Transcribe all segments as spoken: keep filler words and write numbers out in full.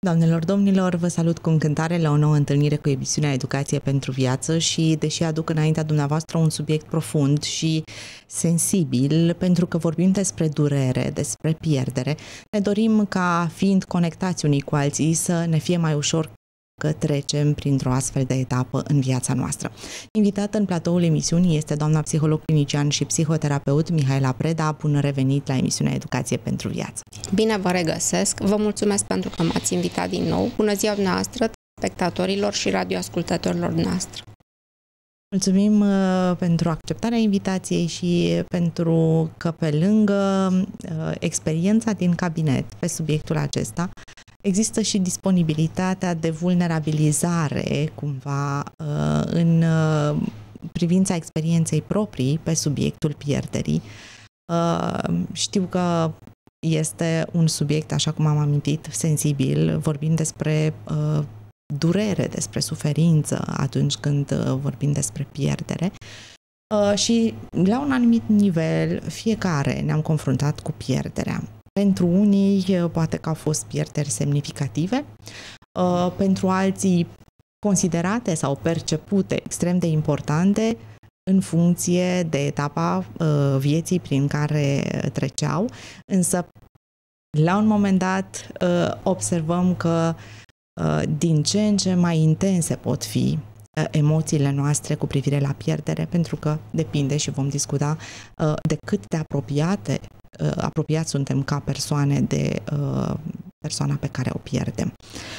Doamnelor, domnilor, vă salut cu încântare la o nouă întâlnire cu emisiunea Educație pentru Viață și, deși aduc înaintea dumneavoastră un subiect profund și sensibil, pentru că vorbim despre durere, despre pierdere, ne dorim ca, fiind conectați unii cu alții, să ne fie mai ușor că trecem printr-o astfel de etapă în viața noastră. Invitată în platoul emisiunii este doamna psiholog clinician și psihoterapeut Mihaela Preda. Bun revenit la emisiunea Educație pentru Viață. Bine vă regăsesc, vă mulțumesc pentru că m-ați invitat din nou. Bună ziua dumneavoastră, spectatorilor și radioascultătorilor noastre. Mulțumim uh, pentru acceptarea invitației și pentru că, pe lângă uh, experiența din cabinet pe subiectul acesta, există și disponibilitatea de vulnerabilizare, cumva, uh, în uh, privința experienței proprii pe subiectul pierderii. Uh, știu că este un subiect, așa cum am amintit, sensibil, vorbim despre uh, durere, despre suferință atunci când vorbim despre pierdere și la un anumit nivel fiecare ne-am confruntat cu pierderea. Pentru unii poate că au fost pierderi semnificative, pentru alții considerate sau percepute extrem de importante în funcție de etapa vieții prin care treceau, însă la un moment dat observăm că din ce în ce mai intense pot fi emoțiile noastre cu privire la pierdere, pentru că depinde, și vom discuta, de cât de apropiate, apropiați suntem ca persoane de persoana pe care o pierdem.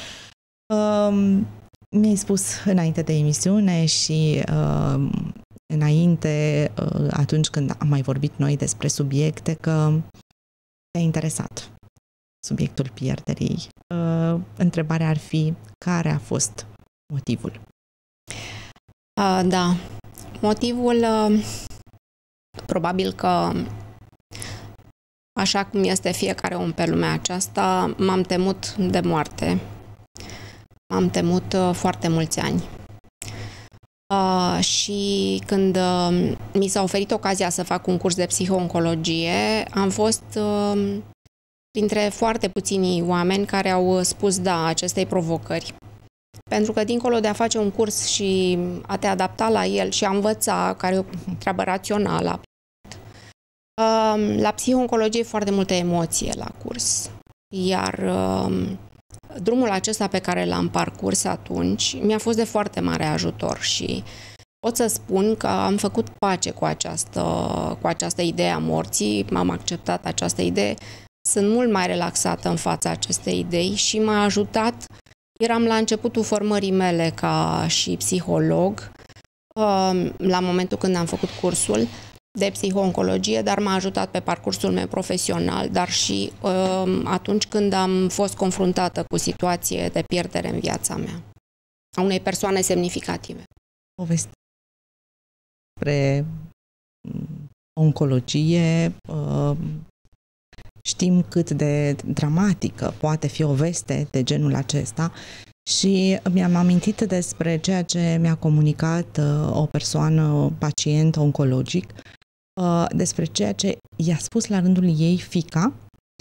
Mi-ai spus înainte de emisiune și înainte, atunci când am mai vorbit noi despre subiecte, că te-a interesat subiectul pierderii. Uh, întrebarea ar fi: care a fost motivul? Uh, da. Motivul, uh, probabil că, așa cum este fiecare om pe lumea aceasta, m-am temut de moarte. M-am temut uh, foarte mulți ani. Uh, și când uh, mi s-a oferit ocazia să fac un curs de psiho-oncologie, am fost uh, printre foarte puțini oameni care au spus da acestei provocări. Pentru că dincolo de a face un curs și a te adapta la el și a învăța, care e o treabă rațională, la psiho-oncologie e foarte multă emoție la curs. Iar drumul acesta pe care l-am parcurs atunci mi-a fost de foarte mare ajutor și pot să spun că am făcut pace cu această, cu această idee a morții, m-am acceptat această idee. Sunt mult mai relaxată în fața acestei idei și m-a ajutat. Eram la începutul formării mele ca și psiholog, la momentul când am făcut cursul de psiho-oncologie, dar m-a ajutat pe parcursul meu profesional, dar și atunci când am fost confruntată cu situație de pierdere în viața mea, a unei persoane semnificative. Poveste despre oncologie. Știm cât de dramatică poate fi o veste de genul acesta și mi-am amintit despre ceea ce mi-a comunicat o persoană, pacient oncologic, despre ceea ce i-a spus la rândul ei fiica.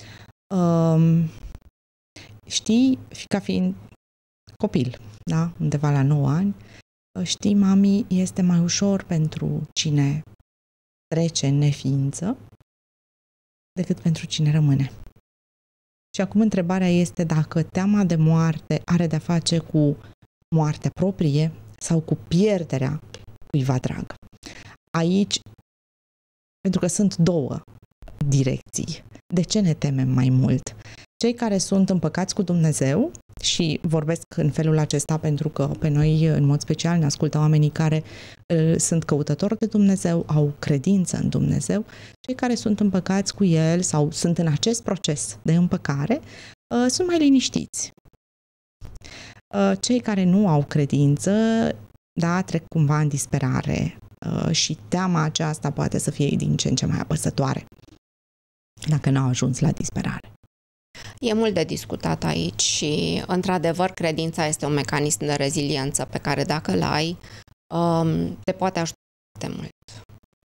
Știi, fiica fiind copil, da? Undeva la nouă ani, știi, mami, este mai ușor pentru cine trece în neființă decât pentru cine rămâne. Și acum întrebarea este dacă teama de moarte are de-a face cu moartea proprie sau cu pierderea cuiva drag. Aici, pentru că sunt două direcții, de ce ne temem mai mult? Cei care sunt împăcați cu Dumnezeu, și vorbesc în felul acesta pentru că pe noi, în mod special, ne ascultă oamenii care uh, sunt căutători de Dumnezeu, au credință în Dumnezeu. Cei care sunt împăcați cu El sau sunt în acest proces de împăcare uh, sunt mai liniștiți. Uh, cei care nu au credință, da, trec cumva în disperare uh, și teama aceasta poate să fie din ce în ce mai apăsătoare dacă n-au ajuns la disperare. E mult de discutat aici și, într-adevăr, credința este un mecanism de reziliență pe care, dacă îl ai, te poate ajuta foarte mult.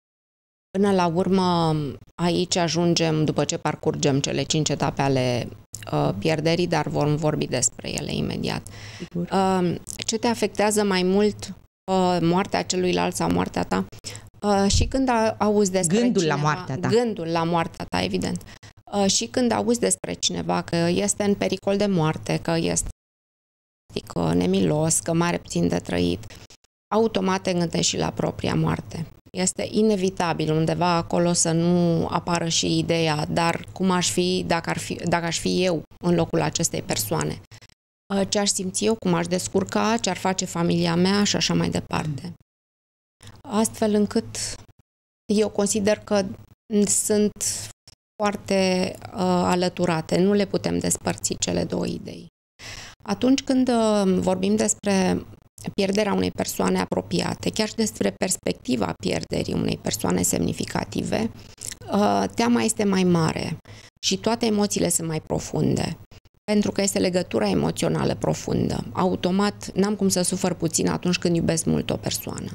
Până la urmă, aici ajungem, după ce parcurgem cele cinci etape ale pierderii, dar vom vorbi despre ele imediat. Sigur. Ce te afectează mai mult, moartea celuilalt sau moartea ta? Și când auzi despre gândul cineva, la moartea ta. Gândul la moartea ta, evident. Și când auzi despre cineva că este în pericol de moarte, că este că nemilos, că mai are puțin de trăit, automat te gândești și la propria moarte. Este inevitabil undeva acolo să nu apară și ideea, dar cum aș fi dacă, ar fi dacă aș fi eu în locul acestei persoane? Ce aș simți eu, cum aș descurca, ce ar face familia mea și așa mai departe. Astfel încât eu consider că sunt foarte uh, alăturate, nu le putem despărți cele două idei. Atunci când uh, vorbim despre pierderea unei persoane apropiate, chiar și despre perspectiva pierderii unei persoane semnificative, uh, teama este mai mare și toate emoțiile sunt mai profunde. Pentru că este legătura emoțională profundă. Automat, n-am cum să sufăr puțin atunci când iubesc mult o persoană.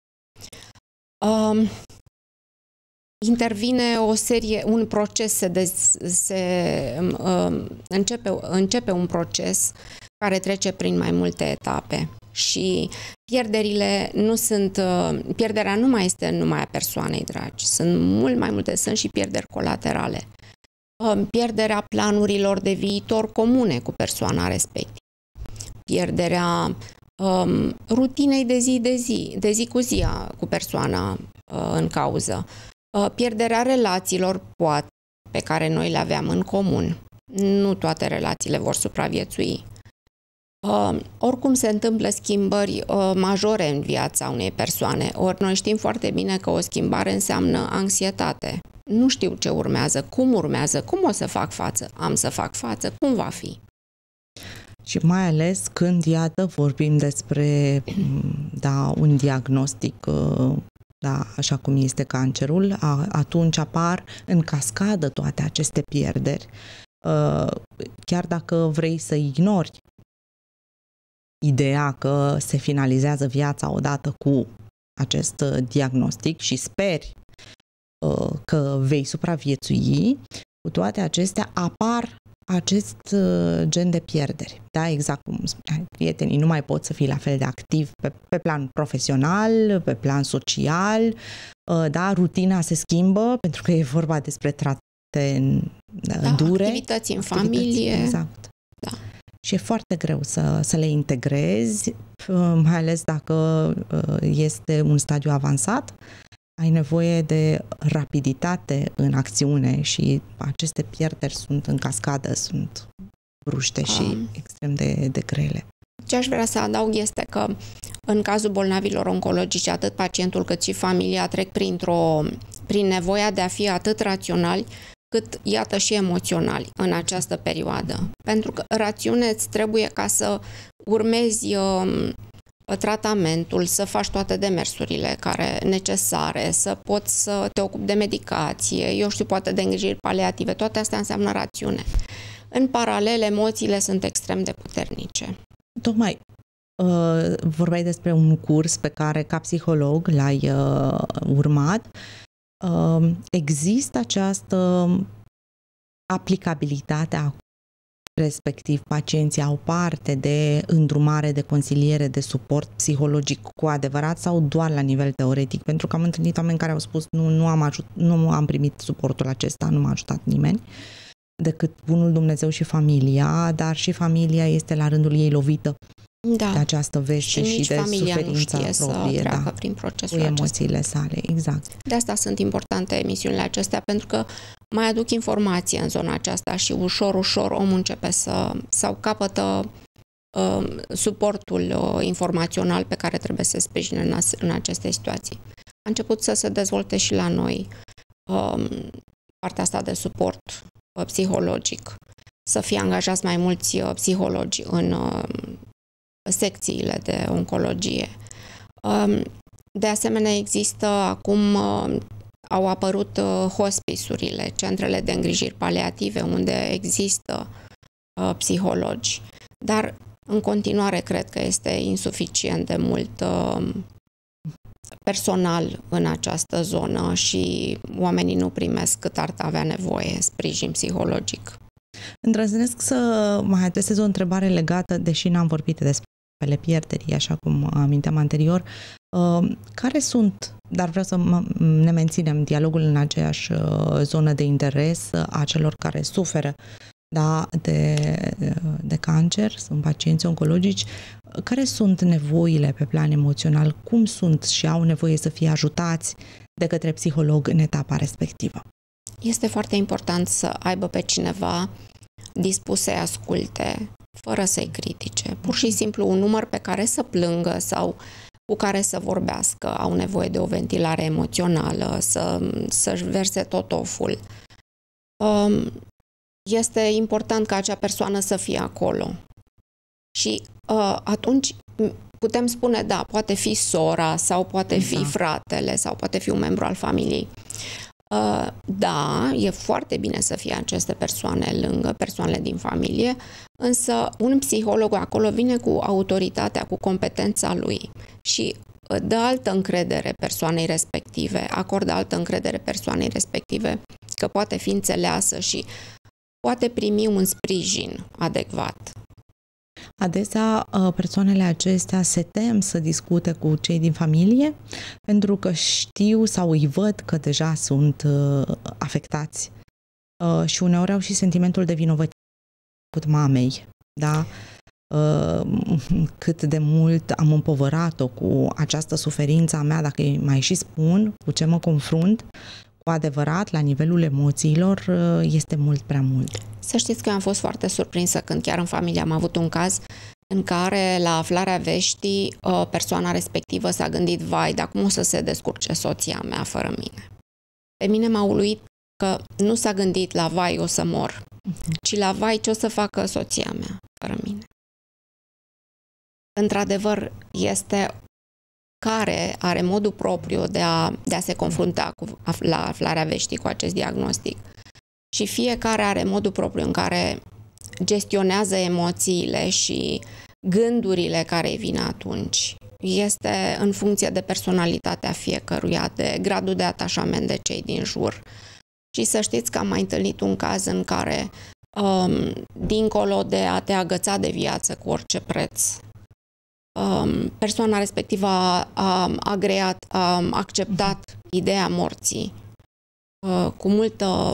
Uh, intervine o serie, un proces, se, dez, se uh, începe, începe un proces care trece prin mai multe etape și pierderile nu sunt, uh, pierderea nu mai este numai a persoanei dragi, sunt mult mai multe, sunt și pierderi colaterale. Uh, pierderea planurilor de viitor comune cu persoana respectivă, pierderea um, rutinei de zi de zi, de zi cu zi cu persoana uh, în cauză, pierderea relațiilor, poate, pe care noi le aveam în comun. Nu toate relațiile vor supraviețui. Uh, oricum se întâmplă schimbări uh, majore în viața unei persoane, ori noi știm foarte bine că o schimbare înseamnă anxietate. Nu știu ce urmează, cum urmează, cum o să fac față, am să fac față, cum va fi. Și mai ales când, iată, vorbim despre da, un diagnostic uh... da, așa cum este cancerul, a, atunci apar în cascadă toate aceste pierderi. Chiar dacă vrei să ignori ideea că se finalizează viața odată cu acest diagnostic și speri că vei supraviețui, cu toate acestea apar acest gen de pierderi. Da, exact cum spuneai, prietenii nu mai pot să fie la fel de activi pe, pe plan profesional, pe plan social, da, rutina se schimbă pentru că e vorba despre trate da, dure. Activități în activități, familie. Exact. Da. Și e foarte greu să, să le integrezi, mai ales dacă este un stadiu avansat. Ai nevoie de rapiditate în acțiune și aceste pierderi sunt în cascadă, sunt bruște și um, extrem de, de grele. Ce aș vrea să adaug este că în cazul bolnavilor oncologici, atât pacientul cât și familia trec printr-o, prin nevoia de a fi atât raționali cât, iată, și emoționali în această perioadă. Pentru că rațiunea îți trebuie ca să urmezi uh, tratamentul, să faci toate demersurile care necesare, să poți să te ocupi de medicație, eu știu, poate de îngrijiri paliative, toate astea înseamnă rațiune. În paralel, emoțiile sunt extrem de puternice. Tocmai uh, vorbeai despre un curs pe care ca psiholog l-ai uh, urmat. Uh, există această aplicabilitate a respectiv pacienții au parte de îndrumare, de consiliere, de suport psihologic cu adevărat sau doar la nivel teoretic? Pentru că am întâlnit oameni care au spus nu, nu, am, ajut, nu am primit suportul acesta, nu m-a ajutat nimeni, decât bunul Dumnezeu și familia, dar și familia este la rândul ei lovită da. de această veste și, și de suferința nu proprie, să da, prin procesul cu emoțiile acesta. Sale, exact. De asta sunt importante emisiunile acestea, pentru că mai aduc informație în zona aceasta și ușor, ușor omul începe să, sau capătă uh, suportul uh, informațional pe care trebuie să se sprijine în, în aceste situații. A început să se dezvolte și la noi uh, partea asta de suport uh, psihologic, să fie angajați mai mulți uh, psihologi în uh, secțiile de oncologie. De asemenea, există acum, au apărut hospice-urile, centrele de îngrijiri paliative, unde există psihologi, dar în continuare cred că este insuficient de mult personal în această zonă și oamenii nu primesc cât ar avea nevoie sprijin psihologic. Îndrăznesc să mai adresez o întrebare legată, deși n-am vorbit despre pierderii, așa cum aminteam anterior. Care sunt, dar vreau să ne menținem dialogul în aceeași zonă de interes, a celor care suferă, da, de, de cancer, sunt pacienți oncologici, care sunt nevoile pe plan emoțional, cum sunt și au nevoie să fie ajutați de către psiholog în etapa respectivă? Este foarte important să aibă pe cineva dispus să-i asculte, fără să-i critique. Pur și simplu un număr pe care să plângă sau cu care să vorbească, au nevoie de o ventilare emoțională, să, să-și verse tot oful. Este important ca acea persoană să fie acolo. Și atunci putem spune, da, poate fi sora sau poate fi fratele sau poate fi un membru al familiei. Da, e foarte bine să fie aceste persoane lângă, persoanele din familie, însă un psiholog acolo vine cu autoritatea, cu competența lui și dă altă încredere persoanei respective, acordă altă încredere persoanei respective că poate fi înțeleasă și poate primi un sprijin adecvat. Adesea persoanele acestea se tem să discute cu cei din familie pentru că știu sau îi văd că deja sunt afectați și uneori au și sentimentul de vinovăție cu mamei, da? Cât de mult am împovărat-o cu această suferință a mea, dacă îi mai și spun cu ce mă confrunt, cu adevărat, la nivelul emoțiilor, este mult prea mult. Să știți că eu am fost foarte surprinsă când chiar în familie am avut un caz în care, la aflarea veștii, persoana respectivă s-a gândit, vai, dar cum o să se descurce soția mea fără mine? Pe mine m-a uluit că nu s-a gândit la vai, o să mor, uh-huh. ci la vai, ce o să facă soția mea fără mine. Într-adevăr, este care are modul propriu de a, de a se confrunta cu, la aflarea veștii cu acest diagnostic. Și fiecare are modul propriu în care gestionează emoțiile și gândurile care îi vin atunci. Este în funcție de personalitatea fiecăruia, de gradul de atașament de cei din jur. Și să știți că am mai întâlnit un caz în care, um, dincolo de a te agăța de viață cu orice preț, um, persoana respectivă a, a agreat, a acceptat ideea morții uh, cu multă...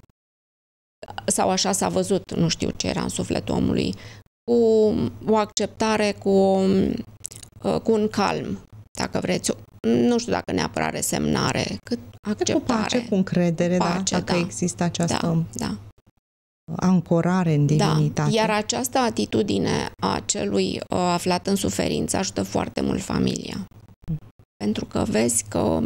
sau așa s-a văzut, nu știu ce era în sufletul omului, cu o acceptare, cu, cu un calm, dacă vreți. Nu știu dacă neapărat resemnare, cât acceptare. Cu pace, cu încredere, cu pace, da, dacă da. există această da, da. ancorare în divinitate. Da. Iar această atitudine a celui uh, aflat în suferință ajută foarte mult familia. Mm. Pentru că vezi că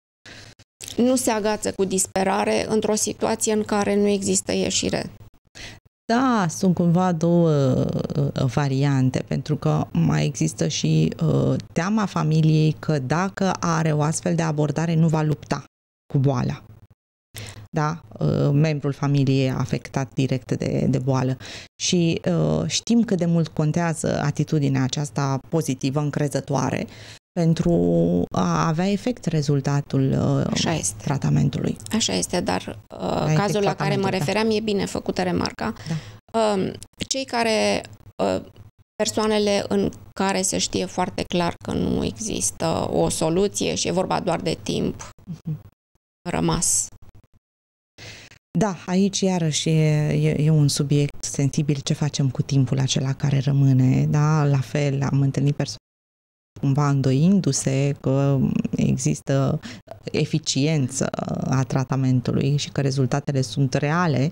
nu se agață cu disperare într-o situație în care nu există ieșire. Da, sunt cumva două uh, variante, pentru că mai există și uh, teama familiei că dacă are o astfel de abordare nu va lupta cu boala. Da, uh, membrul familiei afectat direct de, de boală. Și uh, știm cât de mult contează atitudinea aceasta pozitivă, încrezătoare, pentru a avea efect rezultatul uh, tratamentului. Așa este, dar uh, cazul la care mă refeream, da. E bine făcută remarca. Da. Uh, cei care, uh, persoanele în care se știe foarte clar că nu există o soluție și e vorba doar de timp, uh-huh. rămas. Da, aici iarăși e, e, e un subiect sensibil, ce facem cu timpul acela care rămâne, da, la fel am întâlnit persoane cumva îndoindu-se că există eficiență a tratamentului și că rezultatele sunt reale,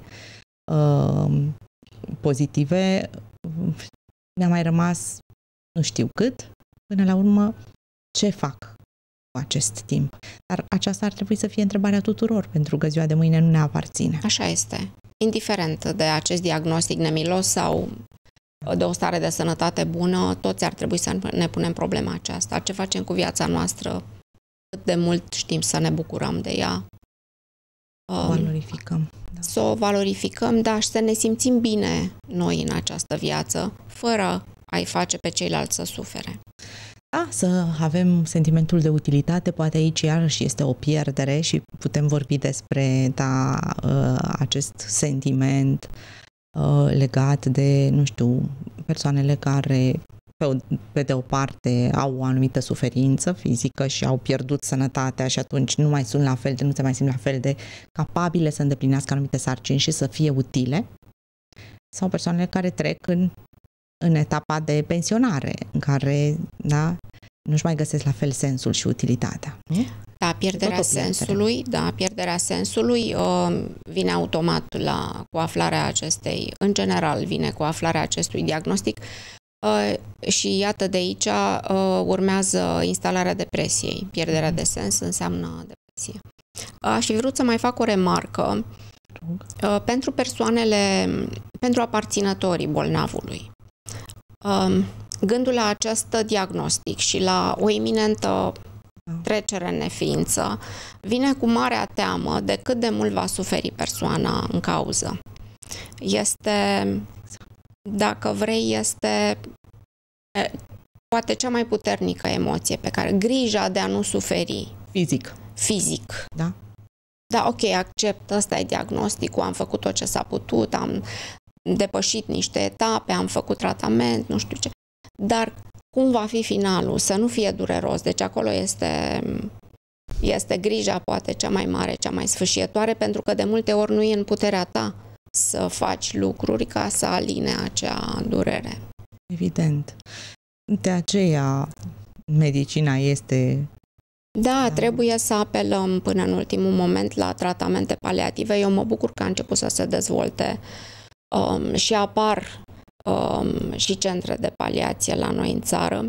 pozitive, mi-a mai rămas nu știu cât, până la urmă ce fac cu acest timp. Dar aceasta ar trebui să fie întrebarea tuturor, pentru că ziua de mâine nu ne aparține. Așa este. Indiferent de acest diagnostic nemilos sau de o stare de sănătate bună, toți ar trebui să ne punem problema aceasta. Ce facem cu viața noastră? Cât de mult știm să ne bucurăm de ea? O valorificăm. Da. Să o valorificăm, dar și să ne simțim bine noi în această viață, fără a-i face pe ceilalți să sufere. Da, să avem sentimentul de utilitate, poate aici iarăși este o pierdere și putem vorbi despre da, acest sentiment legat de, nu știu, persoanele care pe, o, pe de o parte au o anumită suferință fizică și au pierdut sănătatea și atunci nu mai sunt la fel de, nu se mai simt la fel de capabile să îndeplinească anumite sarcini și să fie utile, sau persoanele care trec în, în etapa de pensionare, în care, da, nu-și mai găsesc la fel sensul și utilitatea. Nu? Da, pierderea sensului, da, pierderea sensului uh, vine automat la, cu aflarea acestei, în general vine cu aflarea acestui diagnostic uh, și iată de aici uh, urmează instalarea depresiei. Pierderea de sens înseamnă depresie. Aș fi vrut să mai fac o remarcă uh, pentru persoanele, pentru aparținătorii bolnavului. Uh, gândul la acest diagnostic și la o iminentă trecere în neființă vine cu marea teamă de cât de mult va suferi persoana în cauză. Este, dacă vrei, este poate cea mai puternică emoție pe care, grija de a nu suferi. Fizic. Fizic. Da. Da, ok, accept, ăsta e diagnosticul, am făcut tot ce s-a putut, am depășit niște etape, am făcut tratament, nu știu ce. Dar cum va fi finalul? Să nu fie dureros. Deci acolo este, este grija poate cea mai mare, cea mai sfâșietoare, pentru că de multe ori nu e în puterea ta să faci lucruri ca să aline acea durere. Evident. De aceea medicina este... Da, trebuie să apelăm până în ultimul moment la tratamente paliative. Eu mă bucur că a început să se dezvolte um, și apar Um, și centre de paliație la noi în țară.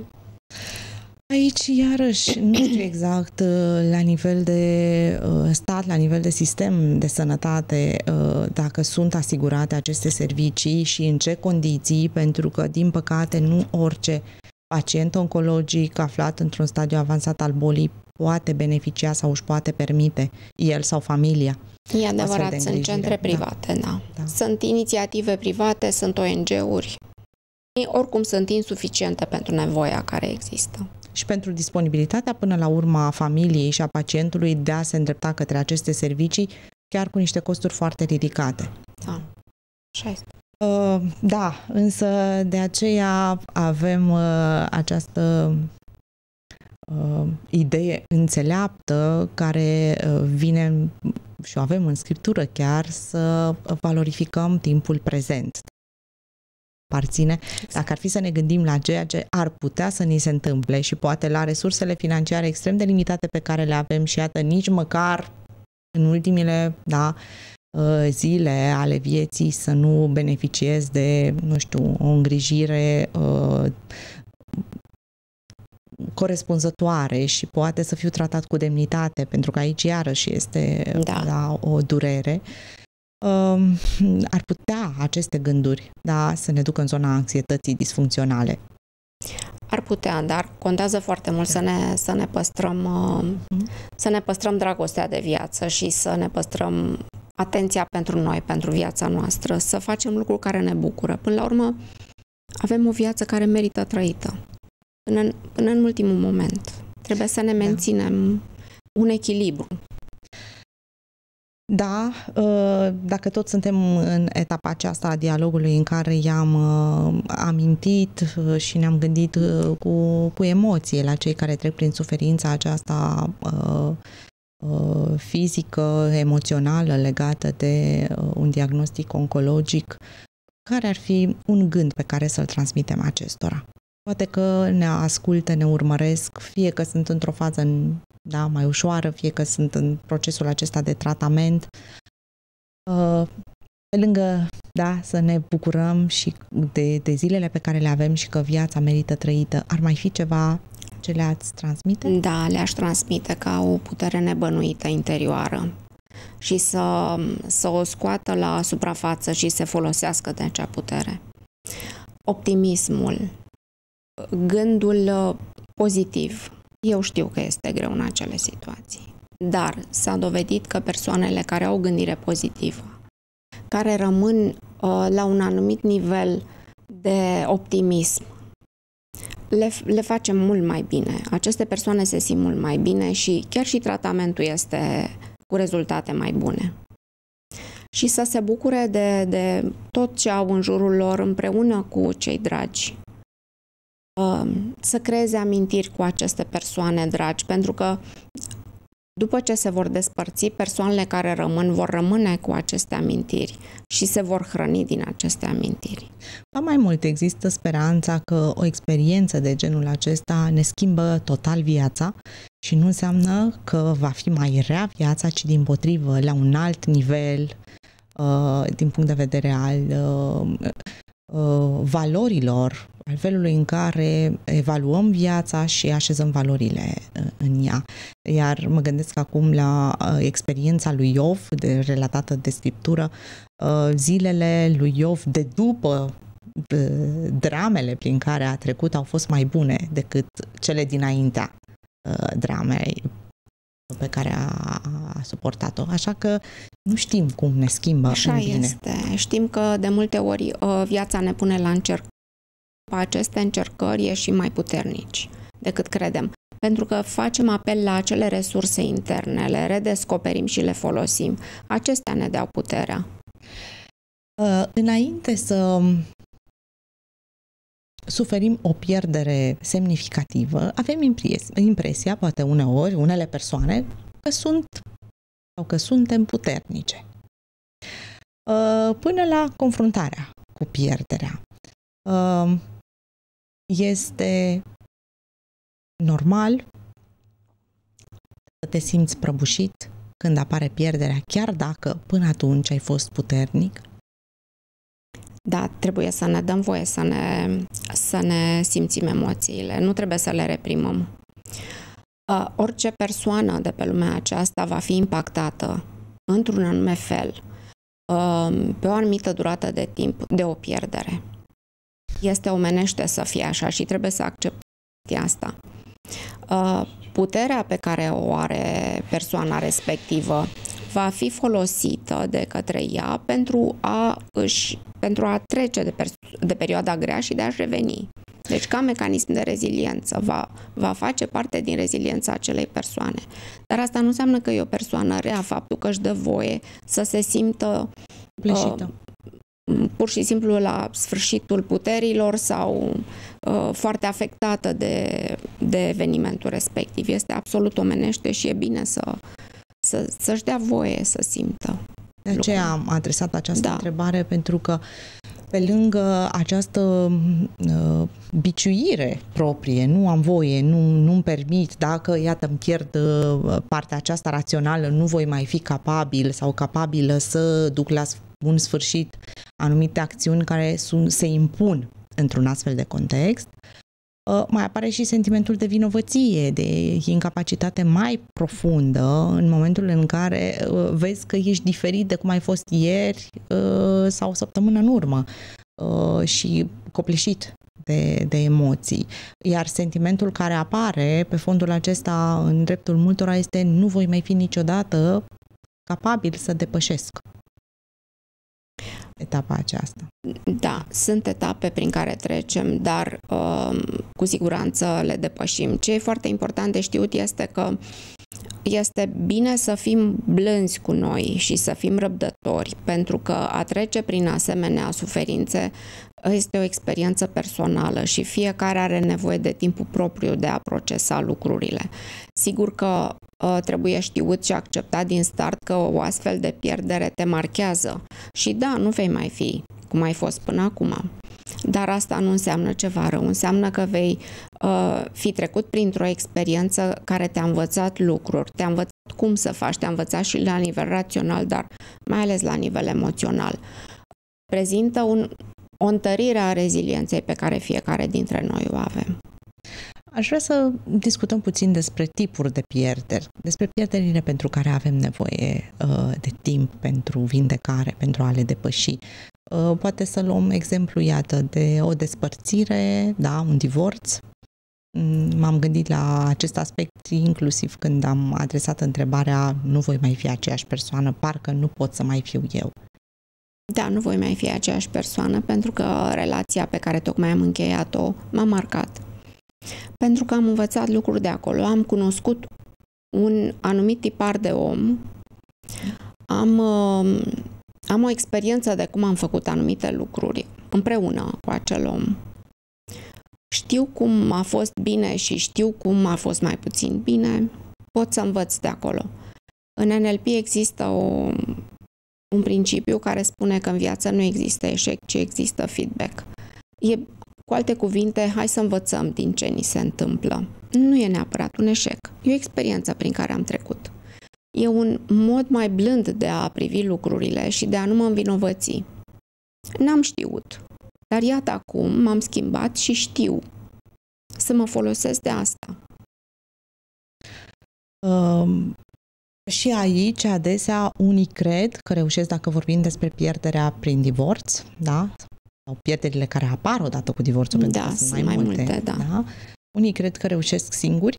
Aici, iarăși, nu știu exact la nivel de uh, stat, la nivel de sistem de sănătate, uh, dacă sunt asigurate aceste servicii și în ce condiții, pentru că, din păcate, nu orice pacient oncologic aflat într-un stadiu avansat al bolii poate beneficia sau își poate permite el sau familia. E adevărat, sunt centre private, da. Da. Da. Sunt inițiative private, sunt O N G-uri. Oricum sunt insuficiente pentru nevoia care există. Și pentru disponibilitatea până la urmă a familiei și a pacientului de a se îndrepta către aceste servicii, chiar cu niște costuri foarte ridicate. Da, așa este. Uh, da, însă de aceea avem uh, această uh, idee înțeleaptă care uh, vine și o avem în scriptură chiar, să valorificăm timpul prezent. Aparține, dacă ar fi să ne gândim la ceea ce ar putea să ni se întâmple și poate la resursele financiare extrem de limitate pe care le avem și iată, nici măcar în ultimile, da, zile ale vieții să nu beneficiez de, nu știu, o îngrijire uh, corespunzătoare și poate să fiu tratat cu demnitate, pentru că aici iarăși este da. Da, o durere. Uh, ar putea aceste gânduri, da, să ne ducă în zona anxietății disfuncționale. Ar putea, dar contează foarte mult să ne, să ne păstrăm mm. să ne păstrăm dragostea de viață și să ne păstrăm atenția pentru noi, pentru viața noastră, să facem lucruri care ne bucură. Până la urmă, avem o viață care merită trăită. Până în, până în ultimul moment. Trebuie să ne menținem da. un echilibru. Da, dacă tot suntem în etapa aceasta a dialogului în care i-am amintit și ne-am gândit cu, cu emoție la cei care trec prin suferința aceasta fizică, emoțională legată de un diagnostic oncologic, care ar fi un gând pe care să-l transmitem acestora? Poate că ne ascultă, ne urmăresc, fie că sunt într-o fază da, mai ușoară, fie că sunt în procesul acesta de tratament. Pe lângă, da, să ne bucurăm și de, de zilele pe care le avem și că viața merită trăită, ar mai fi ceva ce le-ați transmite? Da, le-aș transmite ca o putere nebănuită interioară și să, să o scoată la suprafață și să folosească de acea putere. Optimismul, gândul pozitiv. Eu știu că este greu în acele situații, dar s-a dovedit că persoanele care au gândire pozitivă, care rămân uh, la un anumit nivel de optimism, le, le facem mult mai bine. Aceste persoane se simt mult mai bine și chiar și tratamentul este cu rezultate mai bune. și să se bucure de, de tot ce au în jurul lor împreună cu cei dragi. Să creeze amintiri cu aceste persoane dragi, pentru că după ce se vor despărți, persoanele care rămân vor rămâne cu aceste amintiri și se vor hrăni din aceste amintiri. Ba mai mult, există speranța că o experiență de genul acesta ne schimbă total viața și nu înseamnă că va fi mai rea viața, ci dimpotrivă, la un alt nivel, uh, din punct de vedere al uh, uh, valorilor, al felului în care evaluăm viața și așezăm valorile în ea. Iar mă gândesc acum la experiența lui Iov, de, relatată de Scriptură, zilele lui Iov de după dramele prin care a trecut au fost mai bune decât cele dinaintea dramei pe care a, a suportat-o. Așa că nu știm cum ne schimbă. Așa este. Știm că de multe ori viața ne pune la încercare. Aceste încercări ieșim mai puternici decât credem, pentru că facem apel la acele resurse interne, le redescoperim și le folosim. Acestea ne dau puterea. Uh, înainte să suferim o pierdere semnificativă, avem impresia, impresia, poate uneori, unele persoane, că sunt sau că suntem puternice. Uh, până la confruntarea cu pierderea. Uh, Este normal să te simți prăbușit când apare pierderea, chiar dacă până atunci ai fost puternic? Da, trebuie să ne dăm voie să ne, să ne simțim emoțiile, nu trebuie să le reprimăm. Uh, orice persoană de pe lumea aceasta va fi impactată într-un anume fel, uh, pe o anumită durată de timp, de o pierdere. Este omenește să fie așa și trebuie să accepti asta. Puterea pe care o are persoana respectivă va fi folosită de către ea pentru a, își, pentru a trece de, de perioada grea și de a-și reveni. Deci, ca mecanism de reziliență, va, va face parte din reziliența acelei persoane. Dar asta nu înseamnă că e o persoană rea, faptul că își dă voie să se simtă Pleșită. Uh, pur și simplu la sfârșitul puterilor sau uh, foarte afectată de, de evenimentul respectiv. Este absolut omenește și e bine să, să, să-și dea voie să simtă. De aceea am adresat această da. întrebare, pentru că pe lângă această uh, biciuire proprie, nu am voie, nu, nu-mi permit, dacă, iată, îmi pierd uh, partea aceasta rațională, nu voi mai fi capabil sau capabilă să duc la bun sfârșit anumite acțiuni care sunt, se impun într-un astfel de context, uh, mai apare și sentimentul de vinovăție, de incapacitate mai profundă în momentul în care uh, vezi că ești diferit de cum ai fost ieri uh, sau săptămână în urmă uh, și copleșit de, de emoții. Iar sentimentul care apare pe fondul acesta în dreptul multora este: nu voi mai fi niciodată capabil să depășesc etapa aceasta. Da, sunt etape prin care trecem, dar uh, cu siguranță le depășim. Ce e foarte important de știut este că este bine să fim blânzi cu noi și să fim răbdători, pentru că a trece prin asemenea suferințe este o experiență personală și fiecare are nevoie de timpul propriu de a procesa lucrurile. Sigur că uh, trebuie știut și acceptat din start că o astfel de pierdere te marchează și da, nu vei mai fi cum ai fost până acum. Dar asta nu înseamnă ceva rău, înseamnă că vei uh, fi trecut printr-o experiență care te-a învățat lucruri, te-a învățat cum să faci, te-a învățat și la nivel rațional, dar mai ales la nivel emoțional. Prezintă un, o întărire a rezilienței pe care fiecare dintre noi o avem. Aș vrea să discutăm puțin despre tipuri de pierderi, despre pierderile pentru care avem nevoie uh, de timp pentru vindecare, pentru a le depăși. Uh, poate să luăm exemplu, iată, de o despărțire, da, un divorț. M-am gândit la acest aspect inclusiv când am adresat întrebarea: nu voi mai fi aceeași persoană, parcă nu pot să mai fiu eu. Da, nu voi mai fi aceeași persoană, pentru că relația pe care tocmai am încheiat-o m-a marcat. Pentru că am învățat lucruri de acolo, am cunoscut un anumit tipar de om, am uh, am o experiență de cum am făcut anumite lucruri împreună cu acel om. Știu cum a fost bine și știu cum a fost mai puțin bine, pot să învăț de acolo. În N L P există o, un principiu care spune că în viață nu există eșec, ci există feedback. E, cu alte cuvinte, hai să învățăm din ce ni se întâmplă. Nu e neapărat un eșec, e o experiență prin care am trecut. E un mod mai blând de a privi lucrurile și de a nu mă învinovăți. N-am știut, dar iată acum m-am schimbat și știu să mă folosesc de asta. Um, și aici, adesea, unii cred că reușesc, dacă vorbim despre pierderea prin divorț, da? Sau pierderile care apar odată cu divorțul, pentru Da, că sunt sunt mai, mai multe. multe, da. Da? Unii cred că reușesc singuri,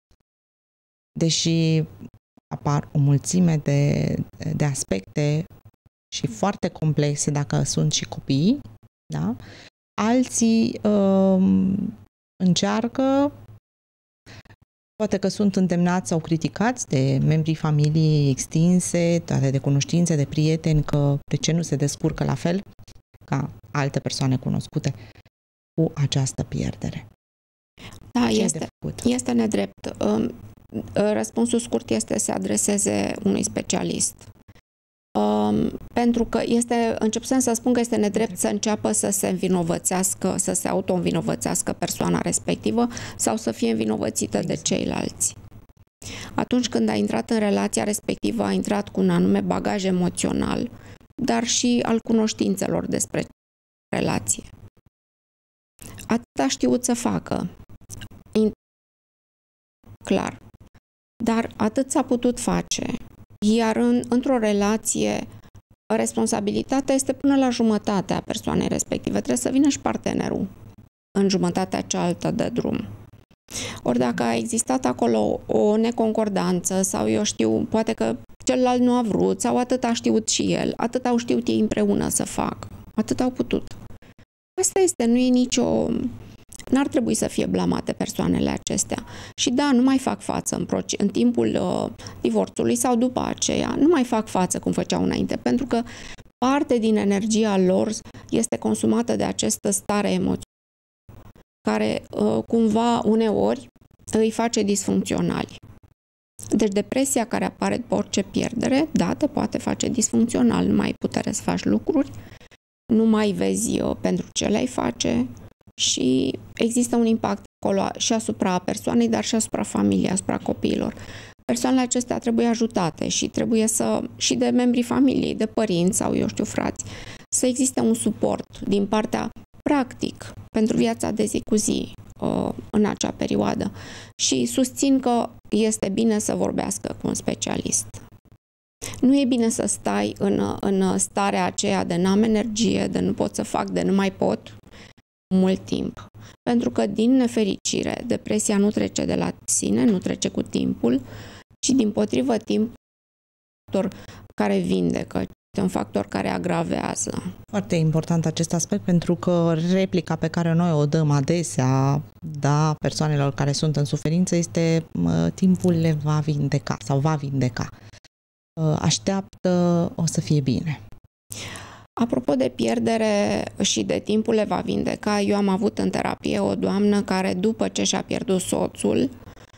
deși apar o mulțime de, de aspecte și foarte complexe dacă sunt și copii, da? Alții um, încearcă, poate că sunt îndemnați sau criticați de membrii familiei extinse, toate de cunoștințe, de prieteni, că de ce nu se descurcă la fel ca alte persoane cunoscute cu această pierdere. Da, Ce este, este nedrept. Răspunsul scurt este să se adreseze unui specialist. Pentru că este, începând să spun că este nedrept să înceapă să se învinovățească, să se auto-învinovățească persoana respectivă sau să fie învinovățită de ceilalți. Atunci când a intrat în relația respectivă, a intrat cu un anume bagaj emoțional, dar și al cunoștințelor despre relație. Atât a știut să facă. Clar. Dar atât s-a putut face. Iar în, într-o relație, responsabilitatea este până la jumătatea persoanei respective. Trebuie să vină și partenerul în jumătatea cealaltă de drum. Ori dacă a existat acolo o neconcordanță sau eu știu, poate că celălalt nu a vrut sau atât a știut și el, atât au știut ei împreună să facă, atât au putut. Asta este, nu e nicio... N-ar trebui să fie blamate persoanele acestea. Și da, nu mai fac față în, proces, în timpul uh, divorțului sau după aceea, nu mai fac față cum făceau înainte, pentru că parte din energia lor este consumată de această stare emoțională care uh, cumva uneori îi face disfuncționali. Deci depresia care apare după orice pierdere, da, te poate face disfuncțional, nu mai ai putere să faci lucruri, nu mai vezi uh, pentru ce le-ai face și există un impact acolo și asupra persoanei, dar și asupra familiei, asupra copiilor. Persoanele acestea trebuie ajutate și trebuie să, și de membrii familiei, de părinți sau, eu știu, frați, să existe un suport din partea practic pentru viața de zi cu zi uh, în acea perioadă. Și susțin că este bine să vorbească cu un specialist. Nu e bine să stai în, în starea aceea de n-am energie, de nu pot să fac, de nu mai pot mult timp. Pentru că, din nefericire, depresia nu trece de la sine, nu trece cu timpul, ci dimpotrivă timp factor care vindecă, este un factor care agravează. Foarte important acest aspect, pentru că replica pe care noi o dăm adesea, da, persoanelor care sunt în suferință este mă, timpul le va vindeca sau va vindeca. Așteaptă, o să fie bine. Apropo de pierdere și de timpul le va vindeca, eu am avut în terapie o doamnă care, după ce și-a pierdut soțul,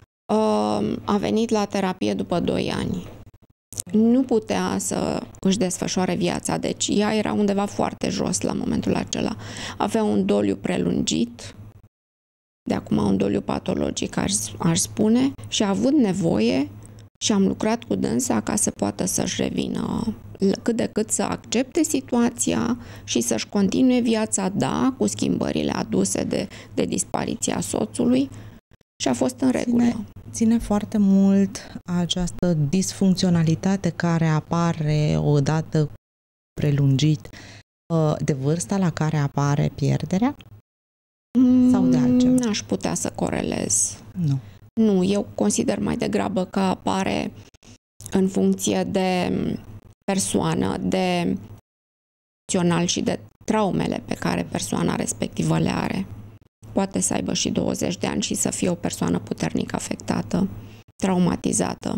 a venit la terapie după doi ani. Nu putea să își desfășoare viața, deci ea era undeva foarte jos la momentul acela. Avea un doliu prelungit, de acum un doliu patologic, aș, aș spune, și a avut nevoie și am lucrat cu dânsa ca să poată să-și revină cât de cât să accepte situația și să-și continue viața, da, cu schimbările aduse de, de dispariția soțului și a fost în regulă. Ține, ține foarte mult această disfuncționalitate care apare odată prelungit de vârsta la care apare pierderea? Sau de altceva? N-aș putea să corelez. Nu. Nu, eu consider mai degrabă că apare în funcție de persoană, de emoțional și de traumele pe care persoana respectivă le are. Poate să aibă și douăzeci de ani și să fie o persoană puternic afectată, traumatizată.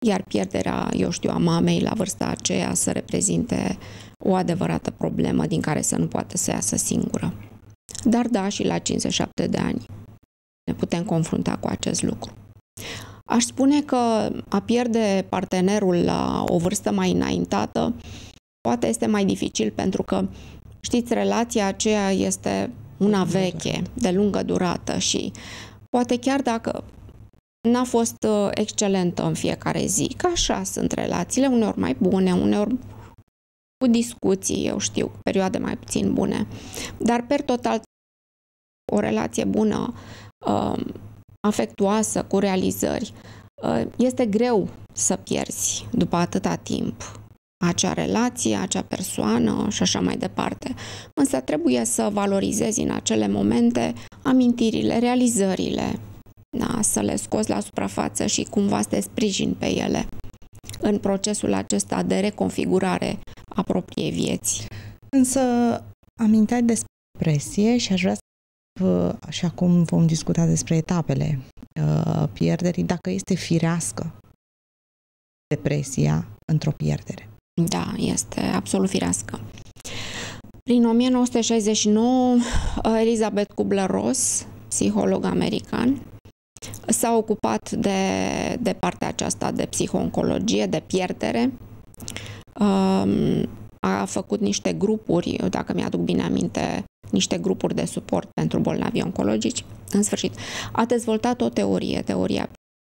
iar pierderea, eu știu, a mamei la vârsta aceea să reprezinte o adevărată problemă din care să nu poată să iasă singură. Dar da, și la cincizeci și șapte de ani ne putem confrunta cu acest lucru. Aș spune că a pierde partenerul la o vârstă mai înaintată poate este mai dificil pentru că, știți, relația aceea este una veche, de lungă durată și poate chiar dacă n-a fost excelentă în fiecare zi, că așa sunt relațiile, uneori mai bune, uneori cu discuții, eu știu, perioade mai puțin bune, dar per total o relație bună, afectuoasă, cu realizări, este greu să pierzi după atâta timp acea relație, acea persoană și așa mai departe. Însă trebuie să valorizezi în acele momente amintirile, realizările, da, să le scoți la suprafață și cumva să te sprijini pe ele în procesul acesta de reconfigurare a propriei vieți. Însă aminteai despre depresie și aș vrea să, și acum vom discuta despre etapele uh, pierderii, dacă este firească depresia într-o pierdere. Da, este absolut firească. Prin o mie nouă sute șaizeci și nouă, Elizabeth Kubler-Ross, psiholog american, s-a ocupat de, de partea aceasta de psihooncologie, de pierdere. Um, a făcut niște grupuri, dacă mi-aduc bine aminte, niște grupuri de suport pentru bolnavi oncologici. În sfârșit, a dezvoltat o teorie, teoria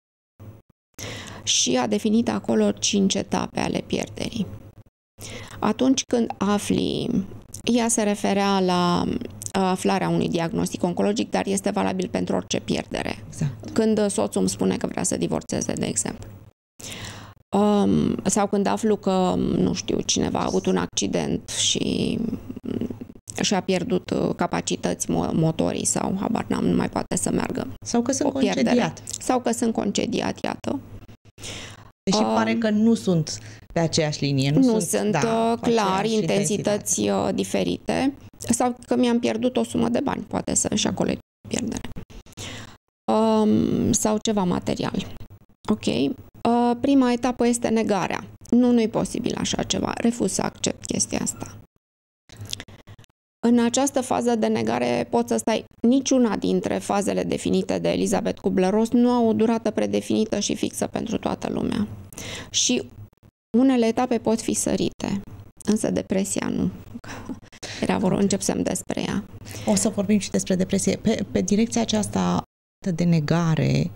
și a definit acolo cinci etape ale pierderii. Atunci când afli, ea se referea la aflarea unui diagnostic oncologic, dar este valabil pentru orice pierdere. Exact. Când soțul îmi spune că vrea să divorțeze, de exemplu. Um, sau când aflu că, nu știu, cineva a avut un accident și și-a pierdut capacități motorii sau, habar n-am, nu mai poate să meargă. Sau că sunt concediat. Sau că sunt concediat, iată. Deși um, pare că nu sunt pe aceeași linie. Nu, nu sunt, sunt da, clar intensități intensitate. diferite. Sau că mi-am pierdut o sumă de bani, poate să și acolo e pierdere. Um, sau ceva material. Ok. Uh, prima etapă este negarea. Nu, nu e posibil așa ceva. Refuz să accept chestia asta. În această fază de negare poți să stai, niciuna dintre fazele definite de Elizabeth Kubler-Ross nu au o durată predefinită și fixă pentru toată lumea. Și unele etape pot fi sărite, însă depresia nu. Era vor începem despre ea. O să vorbim și despre depresie. Pe, pe direcția aceasta de negare,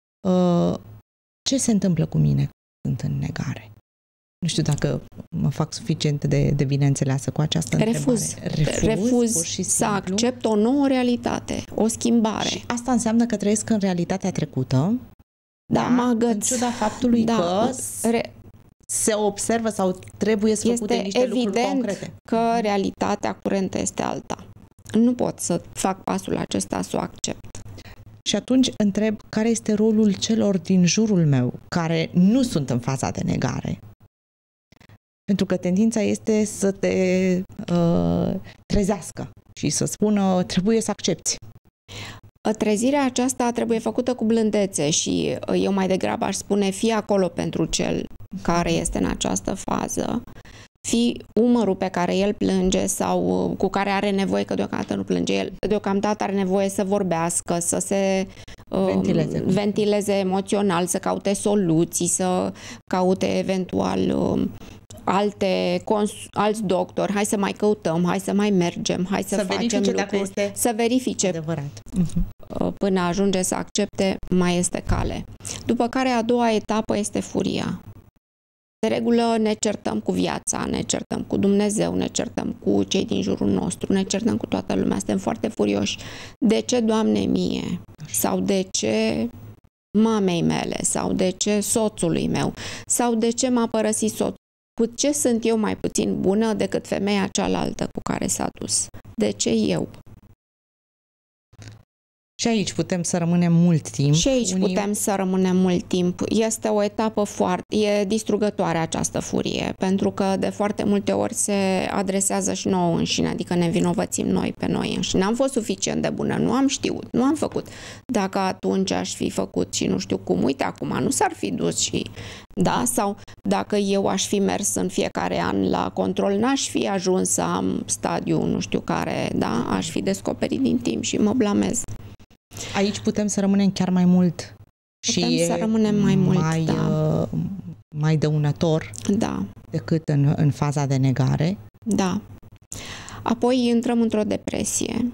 ce se întâmplă cu mine când sunt în negare? Nu știu dacă mă fac suficient de, de bine înțeleasă cu această Refuz. întrebare. Refuz, Refuz pur și să simplu. accept o nouă realitate, o schimbare. Și asta înseamnă că trăiesc în realitatea trecută, da, mă agăț. În ciuda faptului da, că re... se observă sau trebuie să făcute niște lucruri concrete. Că realitatea curentă este alta. Nu pot să fac pasul acesta să o accept. Și atunci întreb care este rolul celor din jurul meu care nu sunt în faza de negare. Pentru că tendința este să te uh, trezească și să spună trebuie să accepti. Trezirea aceasta trebuie făcută cu blândețe și eu mai degrabă aș spune fii acolo pentru cel care este în această fază, fii umărul pe care el plânge sau cu care are nevoie, că deocamdată nu plânge, el deocamdată are nevoie să vorbească, să se uh, ventileze. ventileze emoțional, să caute soluții, să caute eventual uh, alte cons- alți doctori, hai să mai căutăm, hai să mai mergem, hai să, să facem lucruri, este să verifice adevărat. Până ajunge să accepte, mai este cale. După care a doua etapă este furia. De regulă ne certăm cu viața, ne certăm cu Dumnezeu, ne certăm cu cei din jurul nostru, ne certăm cu toată lumea, suntem foarte furioși. De ce, Doamne, mie? Sau de ce mamei mele? Sau de ce soțului meu? Sau de ce m-a părăsit soțul? Cu ce sunt eu mai puțin bună decât femeia cealaltă cu care s-a dus? De ce eu? Și aici putem să rămânem mult timp. Și aici Unii... putem să rămânem mult timp. Este o etapă foarte... E distrugătoare această furie, pentru că de foarte multe ori se adresează și nouă înșine, adică ne vinovățim noi pe noi înșine. N-am fost suficient de bună, nu am știut, nu am făcut. Dacă atunci aș fi făcut și nu știu cum, uite, acum nu s-ar fi dus și... Da? Sau dacă eu aș fi mers în fiecare an la control, n-aș fi ajuns să am stadiu nu știu care, da? Aș fi descoperit din timp și mă blamez. Aici putem să rămânem chiar mai mult putem și să rămânem mai mult, mai, da. mai dăunător da. decât în, în faza de negare. Da. Apoi intrăm într-o depresie.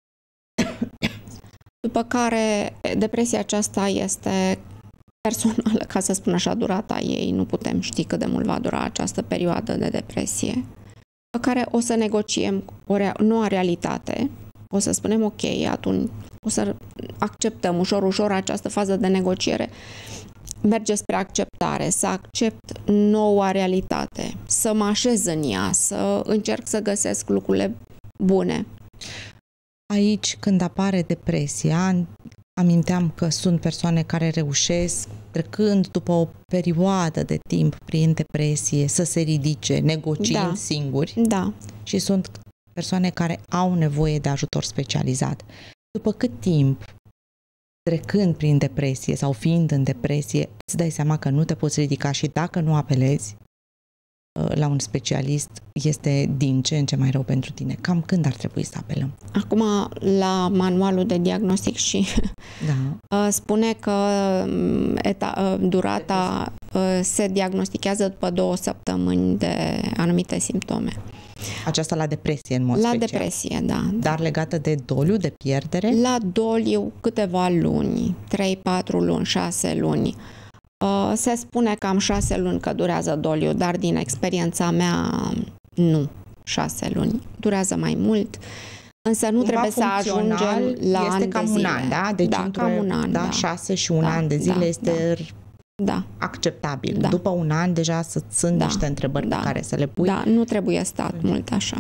După care depresia aceasta este personală, ca să spun așa, durata ei. Nu putem ști cât de mult va dura această perioadă de depresie. După care o să negociem o rea- noua realitate. O să spunem ok, atunci o să acceptăm ușor, ușor această fază de negociere. Merge spre acceptare, să accept noua realitate, să mă așez în ea, să încerc să găsesc lucrurile bune. Aici, când apare depresia, aminteam că sunt persoane care reușesc, trecând după o perioadă de timp prin depresie, să se ridice, negociind da. singuri. Da. Și sunt persoane care au nevoie de ajutor specializat. După cât timp, trecând prin depresie sau fiind în depresie, îți dai seama că nu te poți ridica și dacă nu apelezi la un specialist, este din ce în ce mai rău pentru tine. Cam când ar trebui să apelăm? Acum, la manualul de diagnostic și da. spune că eta, durata se diagnostichează după două săptămâni de anumite simptome. Aceasta la depresie, în mod la special. La depresie, da. Dar legată de doliu, de pierdere? La doliu, câteva luni, trei patru luni, șase luni. Se spune cam șase luni că durează doliu, dar din experiența mea, nu. Șase luni. Durează mai mult. Însă nu Cumva trebuie să ajungem la este ani cam de un zile. an, da? Deci da, între, cam un an, da, da. șase și un da, an de zile da, este da. acceptabil. Da. După un an deja sunt da. niște întrebări da. pe care să le pui. Da, nu trebuie stat mm. mult așa.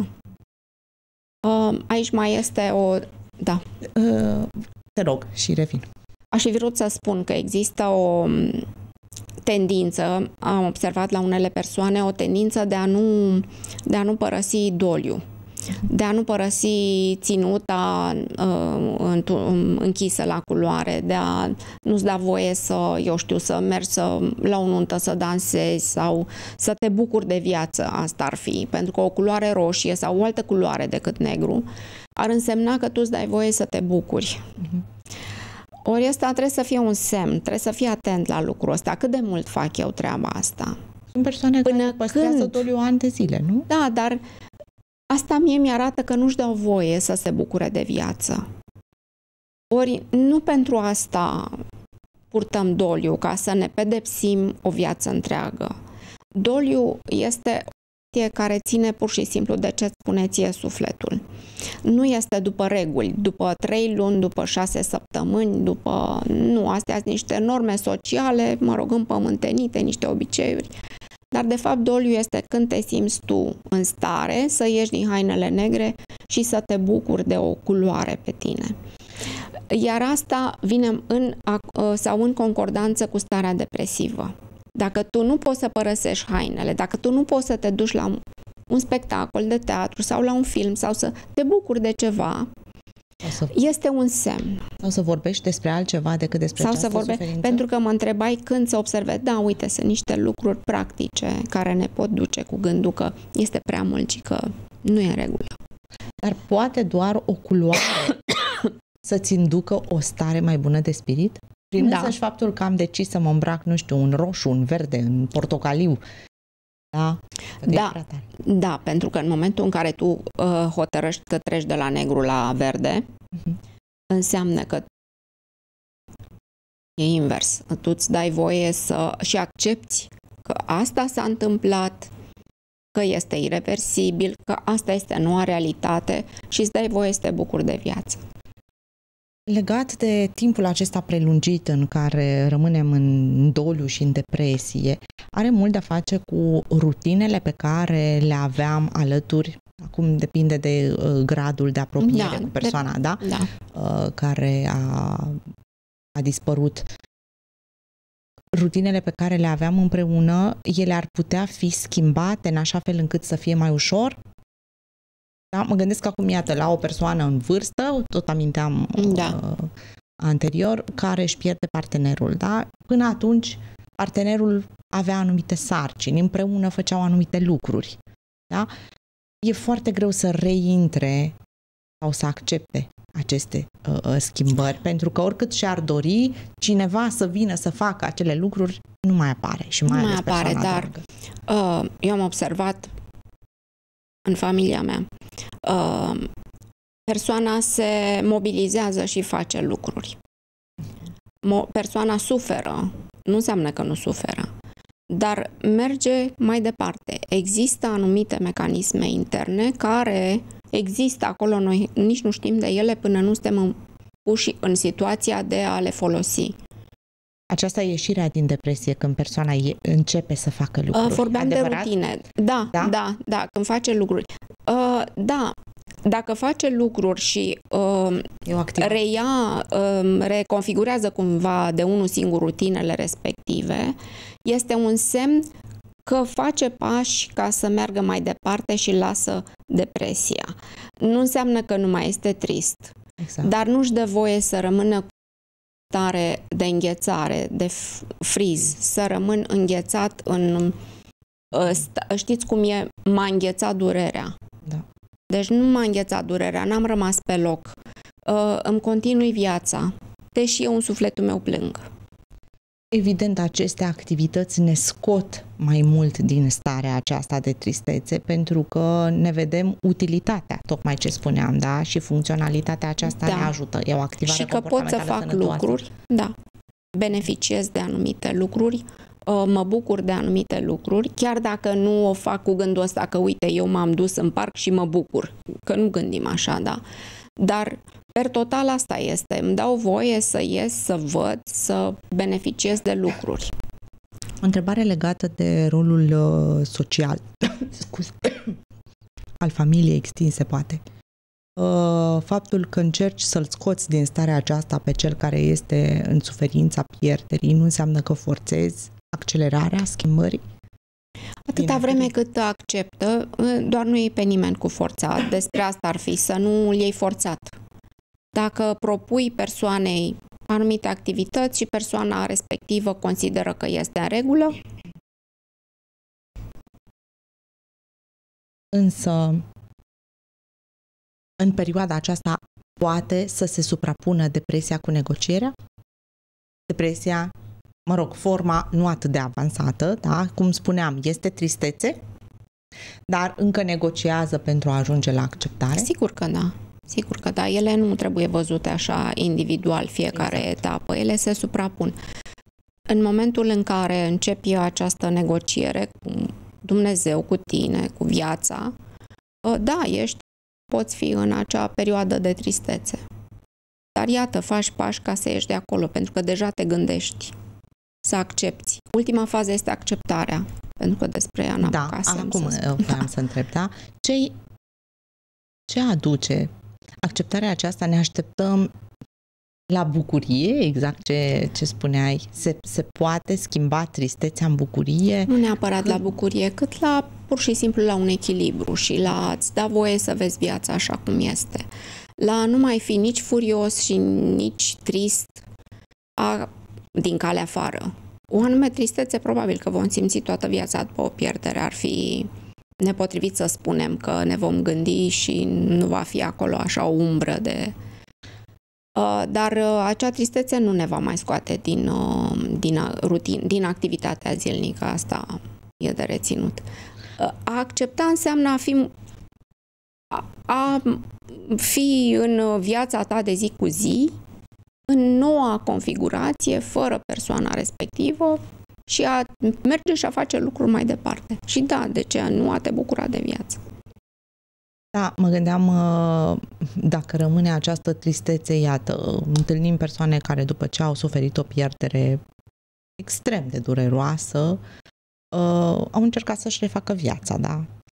Aici mai este o... Da. Te rog și revin. Aș fi vrut să spun că există o tendință, am observat la unele persoane, o tendință de a nu, de a nu părăsi doliu, de a nu părăsi ținuta uh, închisă la culoare, de a nu-ți da voie să, eu știu, să mergi să, la o nuntă, să dansezi sau să te bucuri de viață, asta ar fi, pentru că o culoare roșie sau o altă culoare decât negru ar însemna că tu îți dai voie să te bucuri. Uh-huh. Ori ăsta trebuie să fie un semn, trebuie să fii atent la lucrul ăsta. Cât de mult fac eu treaba asta? Sunt persoane Până care păstrează doliu ani de zile, nu? Da, dar asta mie mi-arată că nu-și dau voie să se bucure de viață. Ori nu pentru asta purtăm doliu, ca să ne pedepsim o viață întreagă. Doliu este care ține pur și simplu de ce spune ție sufletul. Nu este după reguli, după trei luni, după șase săptămâni, după... Nu, astea sunt niște norme sociale, mă rog, împământenite, niște obiceiuri. Dar, de fapt, doliu este când te simți tu în stare să ieși din hainele negre și să te bucuri de o culoare pe tine. Iar asta vine în, sau în concordanță cu starea depresivă. Dacă tu nu poți să părăsești hainele, dacă tu nu poți să te duci la un spectacol de teatru sau la un film sau să te bucuri de ceva, să, este un semn. Sau să vorbești despre altceva decât despre sau această să vorbe, suferință? Pentru că mă întrebai când să observe. Da, uite, sunt niște lucruri practice care ne pot duce cu gândul că este prea mult și că nu e în regulă. Dar poate doar o culoare să-ți inducă o stare mai bună de spirit? Prin da. însăși faptul că am decis să mă îmbrac, nu știu, în roșu, în verde, în portocaliu. Da? Da, da, pentru că în momentul în care tu uh, hotărăști că treci de la negru la verde, uh-huh. înseamnă că e invers. Tu îți dai voie să și accepti că asta s-a întâmplat, că este ireversibil, că asta este noua realitate și îți dai voie să te bucuri de viață. Legat de timpul acesta prelungit în care rămânem în doliu și în depresie, are mult de a face cu rutinele pe care le aveam alături acum depinde de uh, gradul de apropiere Da, cu persoana, de, da? Da. Uh, care a, a dispărut. Rutinele pe care le aveam împreună, ele ar putea fi schimbate în așa fel încât să fie mai ușor? Da? Mă gândesc acum, iată, la o persoană în vârstă, tot aminteam Da. uh, anterior, care își pierde partenerul, da? Până atunci, partenerul avea anumite sarcini, împreună făceau anumite lucruri, da? E foarte greu să reintre sau să accepte aceste uh, schimbări, pentru că oricât și-ar dori, cineva să vină să facă acele lucruri, nu mai apare și mai nu mai ales apare, persoana dar dragă. uh, eu am observat în familia mea, uh, persoana se mobilizează și face lucruri. Mo- persoana suferă, nu înseamnă că nu suferă, dar merge mai departe. Există anumite mecanisme interne care există acolo, noi nici nu știm de ele până nu suntem puși în situația de a le folosi. Aceasta e ieșirea din depresie, când persoana e, începe să facă lucruri. Vorbeam Adevărat? de rutine. Da, Da? da, da, când face lucruri. Uh, da, dacă face lucruri și uh, reia, uh, reconfigurează cumva de unul singur rutinele respective, este un semn că face pași ca să meargă mai departe și lasă depresia. Nu înseamnă că nu mai este trist, exact. Dar nu-și dă voie să rămână stare de înghețare, de friz, să rămân înghețat în... Știți cum e? M-a înghețat durerea. Da. Deci nu m-a înghețat durerea, n-am rămas pe loc. Îmi continui viața, deși eu în sufletul meu plâng. Evident, aceste activități ne scot mai mult din starea aceasta de tristețe, pentru că ne vedem utilitatea, tocmai ce spuneam, da? Și funcționalitatea aceasta da. ne ajută. E o activare și că pot să fac sănătoasă. lucruri, da. Beneficiez de anumite lucruri, mă bucur de anumite lucruri, chiar dacă nu o fac cu gândul ăsta că, uite, eu m-am dus în parc și mă bucur, că nu gândim așa, da? Dar per total asta este. Îmi dau voie să ies, să văd, să beneficiez de lucruri. O întrebare legată de rolul uh, social scuze, al familiei extinse, poate. Uh, faptul că încerci să-l scoți din starea aceasta pe cel care este în suferința pierderii nu înseamnă că forțezi accelerarea schimbării? Atâta vreme cât acceptă, doar nu iei pe nimeni cu forța. Despre asta ar fi, să nu îl iei forțat. Dacă propui persoanei anumite activități și persoana respectivă consideră că este în regulă. Însă, în perioada aceasta, poate să se suprapună depresia cu negocierea? Depresia, mă rog, forma nu atât de avansată, da? Cum spuneam, este tristețe, dar încă negociază pentru a ajunge la acceptare? Sigur că da. Sigur că da, ele nu trebuie văzute așa individual, fiecare exact. etapă, ele se suprapun. În momentul în care începi această negociere cu Dumnezeu, cu tine, cu viața, da, ești, poți fi în acea perioadă de tristețe. Dar iată, faci pași ca să ieși de acolo, pentru că deja te gândești să accepti. Ultima fază este acceptarea, pentru că despre ea n-am Da, acum vreau da. să întreb, da? Ce, ce aduce acceptarea aceasta? Ne așteptăm la bucurie, exact ce, ce spuneai. Se, se poate schimba tristețea în bucurie? Nu neapărat la bucurie, cât la pur și simplu la un echilibru și la a-ți da voie să vezi viața așa cum este. La a nu mai fi nici furios și nici trist a, din calea afară. O anume tristețe probabil că vom simți toată viața după o pierdere. Ar fi nepotrivit să spunem că ne vom gândi și nu va fi acolo așa o umbră de... Dar acea tristețe nu ne va mai scoate din, din, rutin, din activitatea zilnică. Asta e de reținut. A accepta înseamnă a fi, a, a fi în viața ta de zi cu zi, în noua configurație, fără persoana respectivă și a merge și a face lucruri mai departe. Și da, de ce nu a te bucura de viață? Da, mă gândeam dacă rămâne această tristețe, iată, întâlnim persoane care după ce au suferit o pierdere extrem de dureroasă, au încercat să-și refacă viața, da?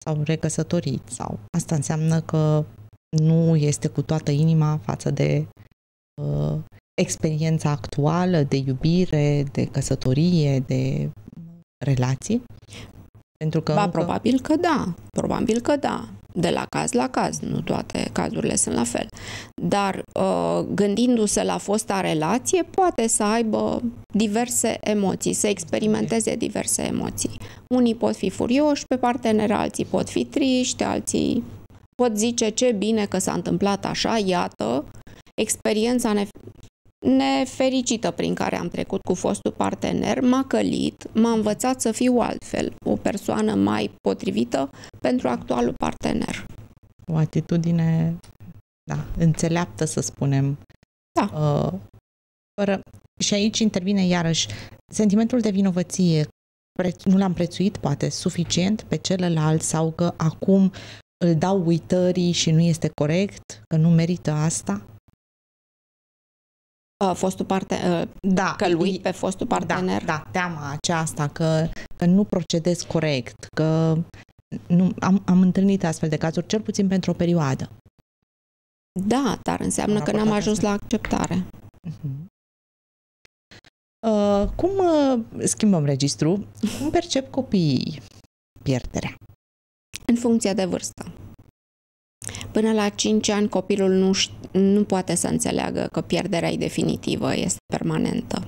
sau recăsătorit, sau asta înseamnă că nu este cu toată inima față de uh, experiența actuală de iubire, de căsătorie, de relații? Pentru că ba, încă... probabil că da, probabil că da. De la caz la caz, nu toate cazurile sunt la fel. Dar uh, gândindu-se la fosta relație, poate să aibă diverse emoții, să experimenteze diverse emoții. Unii pot fi furioși pe partener, alții pot fi triști, alții pot zice ce bine că s-a întâmplat așa, iată, experiența ne- nefericită prin care am trecut cu fostul partener m-a călit, m-a învățat să fiu altfel, o persoană mai potrivită pentru actualul partener. O atitudine, da, înțeleaptă, să spunem. Da. Uh, fără... Și aici intervine iarăși sentimentul de vinovăție. Pre... Nu l-am prețuit, poate, suficient pe celălalt, sau că acum îl dau uitării și nu este corect, că nu merită asta. Fostul partener, da, că îl uit pe fostul partener. Da, da, teama aceasta că, că nu procedez corect, că nu, am, am întâlnit astfel de cazuri, cel puțin pentru o perioadă. Da, dar înseamnă că n-am ajuns la acceptare. Uh-huh. Uh, cum uh, schimbăm registru? Cum percep copiii pierderea? În funcție de vârstă. Până la cinci ani copilul nu, nu poate să înțeleagă că pierderea e definitivă, este permanentă.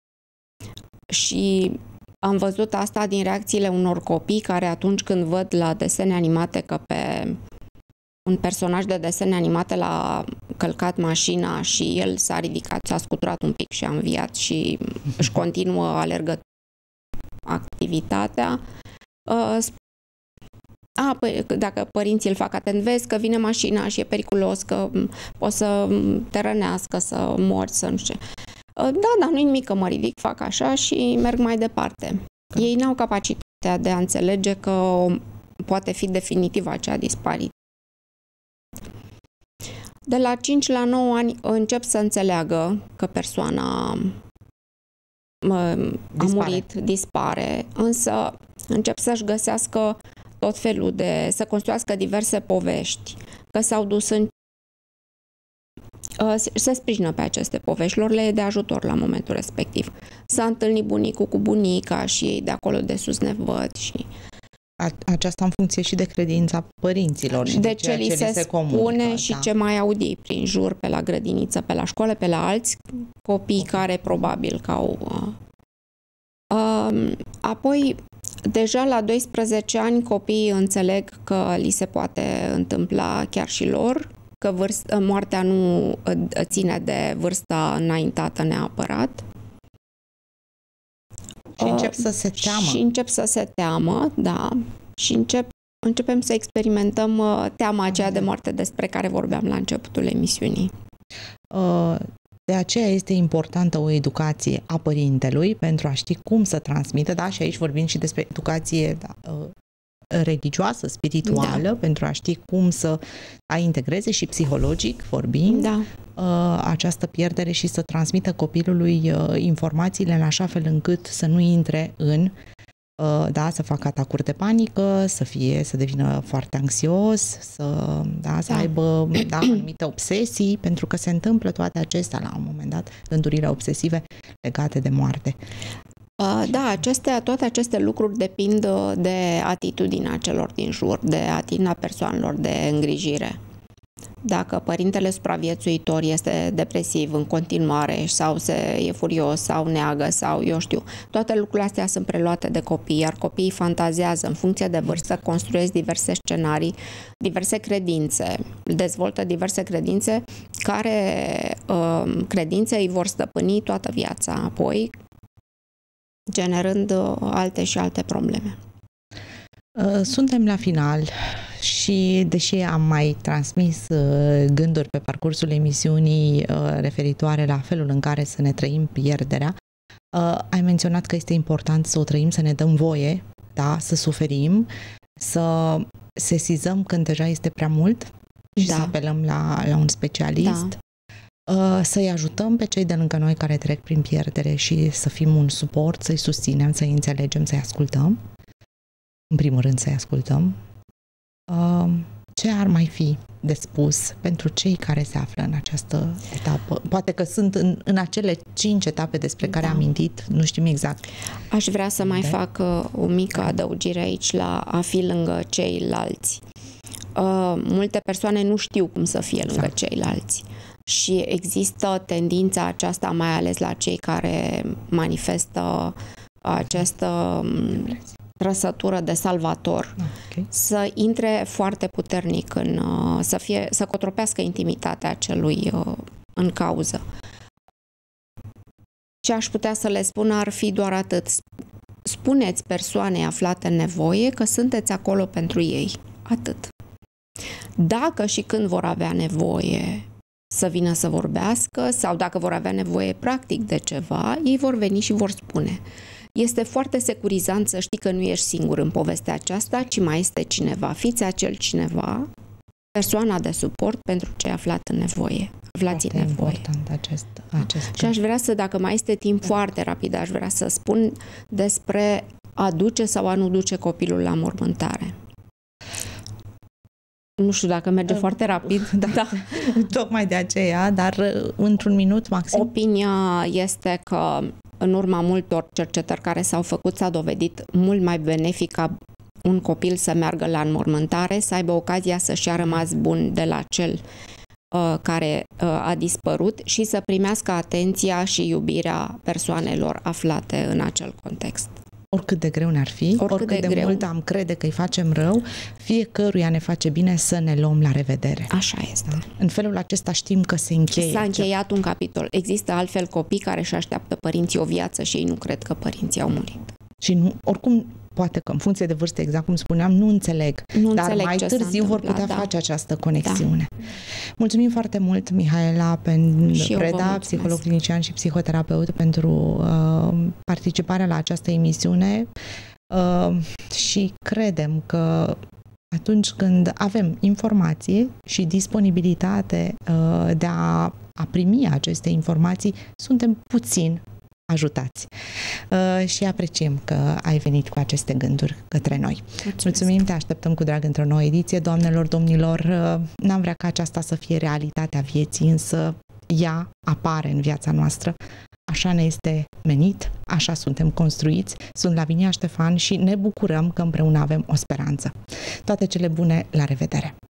Și am văzut asta din reacțiile unor copii care atunci când văd la desene animate că pe un personaj de desene animate l-a călcat mașina și el s-a ridicat, s-a scuturat un pic și a înviat și își continuă alergă activitatea, A, păi, dacă părinții îl fac atent, vezi că vine mașina și e periculos, că poți să te rănească, să mori, să nu știu ce. Da, dar nu-i nimic că mă ridic, fac așa și merg mai departe. Ei n-au capacitatea de a înțelege că poate fi definitiv acea dispariție. De la cinci la nouă ani încep să înțeleagă că persoana a dispare. murit, dispare, însă încep să-și găsească tot felul de, să construiască diverse povești, că s-au dus în se sprijină pe aceste povești, lor le e de ajutor la momentul respectiv. S-a întâlnit bunicul cu bunica și ei de acolo de sus ne văd și... Aceasta în funcție și de credința părinților și de, de ce li se, se spune comunică, și da. Ce mai aud ei prin jur, pe la grădiniță, pe la școală, pe la alți copii okay. care probabil că au... Uh, apoi, deja la doisprezece ani copiii înțeleg că li se poate întâmpla chiar și lor, că vârst, moartea nu ține de vârsta înaintată neapărat. Și încep să se teamă. Și încep să se teamă, da. Și încep, începem să experimentăm teama aceea de moarte despre care vorbeam la începutul emisiunii. De aceea este importantă o educație a părintelui pentru a ști cum să transmită, da? Și aici vorbim și despre educație da, religioasă, spirituală, da. Pentru a ști cum să a integreze și psihologic vorbind da. Această pierdere și să transmită copilului informațiile în așa fel încât să nu intre în, da, să facă atacuri de panică, să fie, să devină foarte anxios, să, da, să da. aibă da, anumite obsesii, pentru că se întâmplă toate acestea la un moment dat, gândurile obsesive legate de moarte. Da, acestea, toate aceste lucruri depind de atitudinea celor din jur, de atitudinea persoanelor de îngrijire. Dacă părintele supraviețuitor este depresiv în continuare sau se, e furios sau neagă sau eu știu, toate lucrurile astea sunt preluate de copii, iar copiii fantazează în funcție de vârstă, construiesc diverse scenarii, diverse credințe, dezvoltă diverse credințe care credințe îi vor stăpâni toată viața apoi, generând alte și alte probleme. Suntem la final și deși am mai transmis gânduri pe parcursul emisiunii referitoare la felul în care să ne trăim pierderea, ai menționat că este important să o trăim, să ne dăm voie, da, să suferim, să sesizăm când deja este prea mult și da. Să apelăm la, la un specialist. Da. Să-i ajutăm pe cei de lângă noi care trec prin pierdere și să fim un suport, să-i susținem, să-i înțelegem, să-i ascultăm. În primul rând să-i ascultăm. ar mai fi de spus pentru cei care se află în această etapă? Poate că sunt în, în acele cinci etape despre care Da. am amintit, nu știm exact. Aș vrea să mai Da. fac uh, o mică adăugire aici la a fi lângă ceilalți. Uh, multe persoane nu știu cum să fie lângă Exact. ceilalți și există tendința aceasta, mai ales la cei care manifestă această um, trăsătură de salvator, Okay. să intre foarte puternic în, uh, să fie, să cotropească intimitatea celui uh, în cauză. Ce aș putea să le spun ar fi doar atât. Spuneți persoanei aflate în nevoie că sunteți acolo pentru ei. Atât. Dacă și când vor avea nevoie să vină să vorbească sau dacă vor avea nevoie practic de ceva, ei vor veni și vor spune. Este foarte securizant să știi că nu ești singur în povestea aceasta, ci mai este cineva. Fiți acel cineva, persoana de suport pentru cei aflat în nevoie. Aflați în Foarte nevoie. important acest, acest Și aș vrea să, dacă mai este timp foarte rapid, aș vrea să spun despre a duce sau a nu duce copilul la mormântare. Nu știu dacă merge Uh, foarte rapid. Da, da. Tocmai de aceea, dar într-un minut maxim. Opinia este că în urma multor cercetări care s-au făcut s-a dovedit mult mai benefic ca un copil să meargă la înmormântare, să aibă ocazia să-și a rămas bun de la cel uh, care uh, a dispărut și să primească atenția și iubirea persoanelor aflate în acel context. Oricât de greu ne-ar fi, oricât, oricât de, de greu. mult am crede că îi facem rău, fiecăruia ne face bine să ne luăm la revedere. Așa este. Da? În felul acesta știm că se încheie. S-a încheiat un capitol. Există altfel copii care își așteaptă părinții o viață și ei nu cred că părinții au murit. Și nu, oricum, poate că în funcție de vârstă, exact cum spuneam, nu înțeleg. Nu dar înțeleg mai ce s-a târziu vor întâmplat, putea da. face această conexiune. Da. Mulțumim foarte mult, Mihaela Preda, mulțumesc. psiholog clinician și psihoterapeut, pentru uh, participarea la această emisiune. Uh, și credem că atunci când avem informație și disponibilitate uh, de a, a primi aceste informații, suntem puțin ajutați. Uh, și apreciem că ai venit cu aceste gânduri către noi. Mulțumesc. Mulțumim, te așteptăm cu drag într-o nouă ediție. Doamnelor, domnilor, uh, n-am vrea ca aceasta să fie realitatea vieții, însă ea apare în viața noastră. Așa ne este menit, așa suntem construiți. Sunt Lavinia Ștefan și ne bucurăm că împreună avem o speranță. Toate cele bune, la revedere!